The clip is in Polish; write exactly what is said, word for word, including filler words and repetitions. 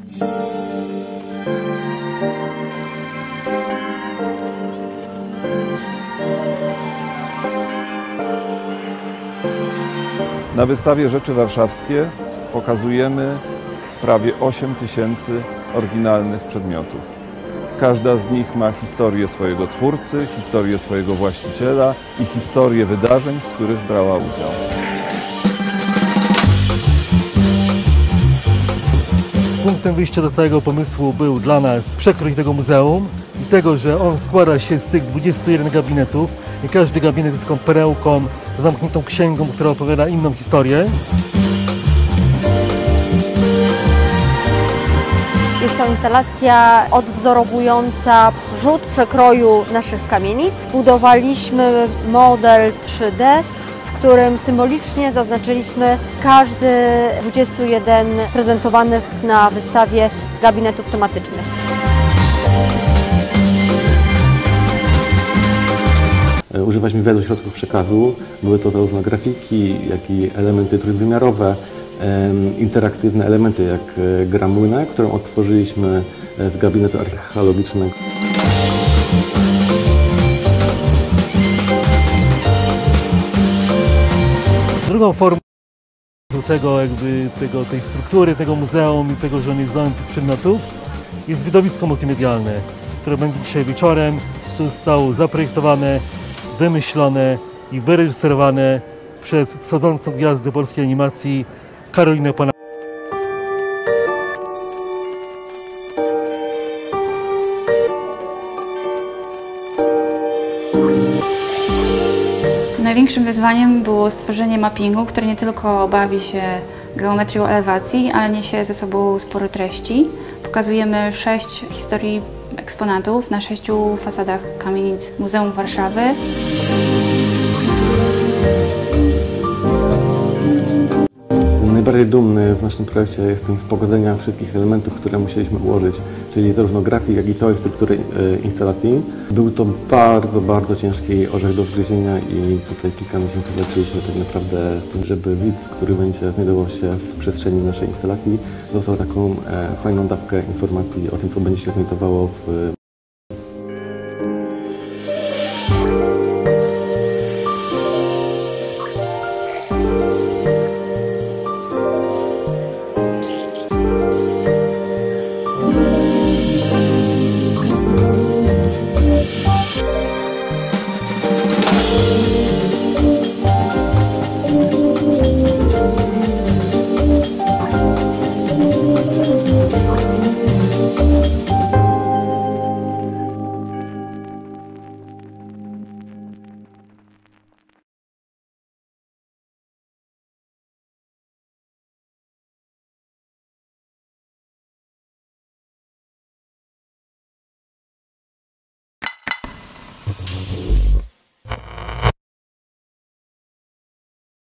Na wystawie Rzeczy Warszawskie pokazujemy prawie osiem tysięcy oryginalnych przedmiotów. Każda z nich ma historię swojego twórcy, historię swojego właściciela i historię wydarzeń, w których brała udział. Punktem wyjścia do całego pomysłu był dla nas przekrój tego muzeum i tego, że on składa się z tych dwudziestu jeden gabinetów i każdy gabinet jest taką perełką, zamkniętą księgą, która opowiada inną historię. Jest to instalacja odwzorowująca rzut przekroju naszych kamienic. Budowaliśmy model trzy D, w którym symbolicznie zaznaczyliśmy każdy z dwudziestu jeden prezentowanych na wystawie gabinetów tematycznych. Używaliśmy wielu środków przekazu. Były to zarówno grafiki, jak i elementy trójwymiarowe, interaktywne elementy jak gra młyna, którą odtworzyliśmy z gabinetu archeologicznego. Drugą formą tego, jakby, tego, tej struktury tego muzeum i tego, że on jest zdolny tych przedmiotów, jest widowisko multimedialne, które będzie dzisiaj wieczorem, zostało zaprojektowane, wymyślone i wyreżyserowane przez wschodzącą gwiazdę polskiej animacji Karolinę Pana. Największym wyzwaniem było stworzenie mappingu, który nie tylko bawi się geometrią elewacji, ale niesie ze sobą sporo treści. Pokazujemy sześć historii eksponatów na sześciu fasadach kamienic Muzeum Warszawy. Najbardziej dumny w naszym projekcie jestem z pogodzenia wszystkich elementów, które musieliśmy ułożyć, czyli zarówno grafik, jak i całej struktury instalacji. Był to bardzo, bardzo ciężki orzech do wgryzienia i tutaj kilka miesięcy walczyliśmy tak naprawdę z tym, żeby widz, który będzie znajdował się w przestrzeni naszej instalacji, dostał taką e, fajną dawkę informacji o tym, co będzie się znajdowało w